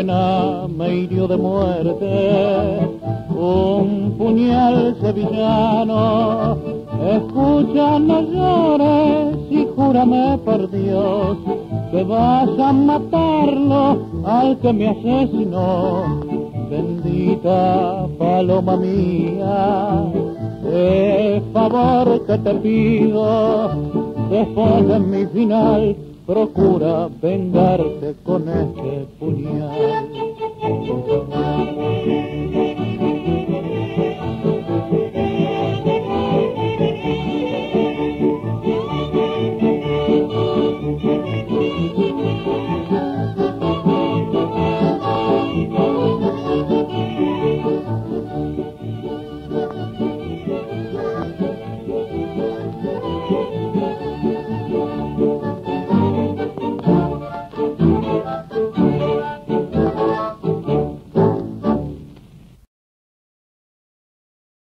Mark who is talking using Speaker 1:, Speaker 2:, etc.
Speaker 1: pena me hirió de muerte un puñal sevillano. Escucha, no llores y júrame por Dios que vas a matarlo al que me asesinó. Bendita paloma mía, el favor que te pido, después de mi final, procura vengarte con este puñal.